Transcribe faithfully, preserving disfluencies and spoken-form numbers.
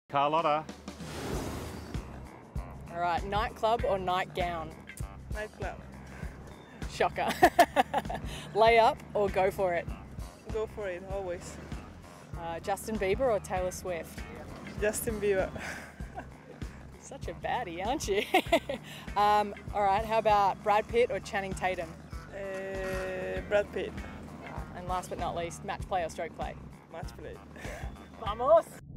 Carlota. All right, nightclub or nightgown? Nightclub. Shocker. Lay up or go for it? Go for it, always. Uh, Justin Bieber or Taylor Swift? Justin Bieber. Such a baddie, aren't you? um, all right, how about Brad Pitt or Channing Tatum? Uh, Brad Pitt. And last but not least, match play or stroke play? Match play. Vamos!